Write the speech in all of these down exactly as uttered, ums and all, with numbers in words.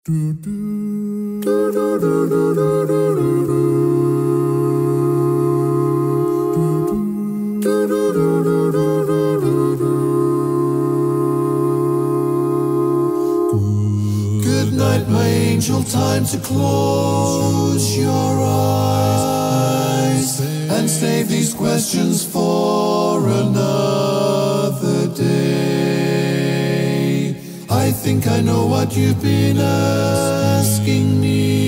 Good night, my angel, time to close your eyes and save these questions for another day. I think I know what you've been asking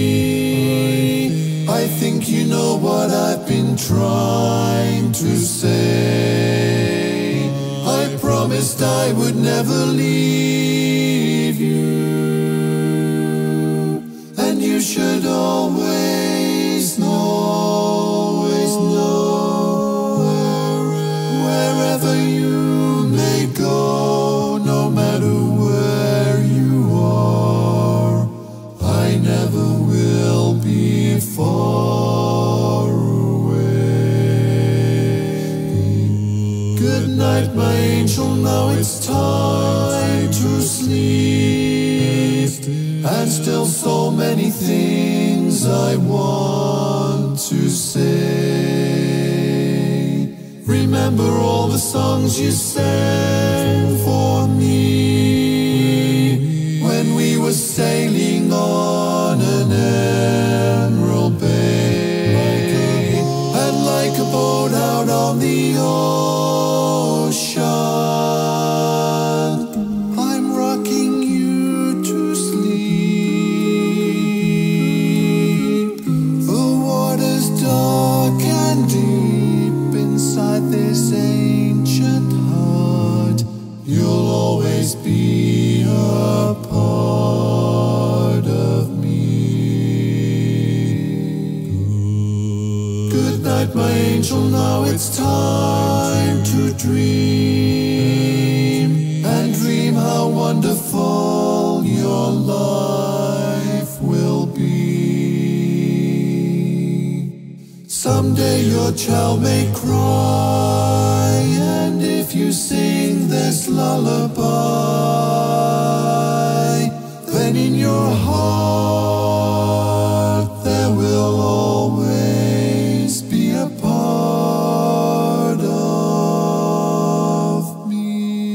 me. I think you know what I've been trying to say. I promised I would never leave you, and you should always know, always know, wherever you may go, no matter where you are, I never will be far away. Good night, my angel, now it's time to sleep, and still so many things I want to say. Remember all the songs you sang for me when we were sailing on an emerald bay, and like a boat out on the ocean, I'm rocking you to sleep. The water's dark and deep inside this ancient heart. You'll always be a part of me. Good night, my angel, now it's time to dream, and dream how wonderful your life will be. Someday your child may cry, and if you sing this lullaby, then in your heart there will always be a part of me.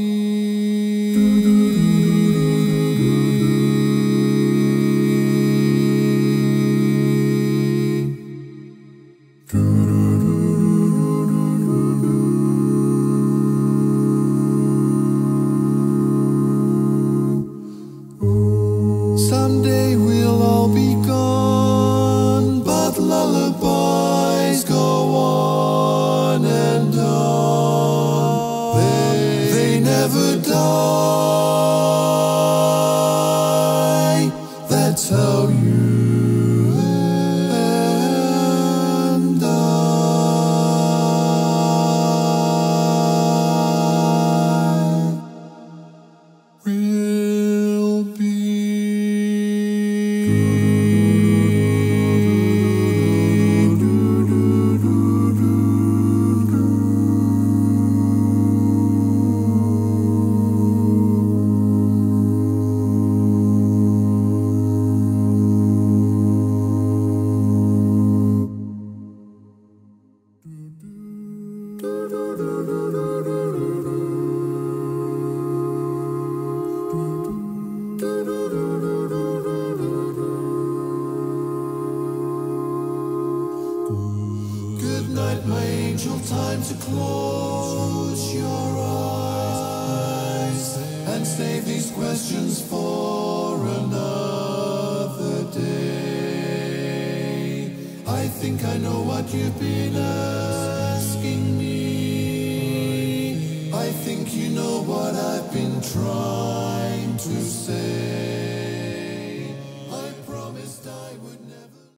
Someday we'll all be gone, but lullabies go on and on. They, they never die. That's how you and I will be. Good night, my angel, time to close your eyes and save these questions for another day. I think I know what you've been asking me.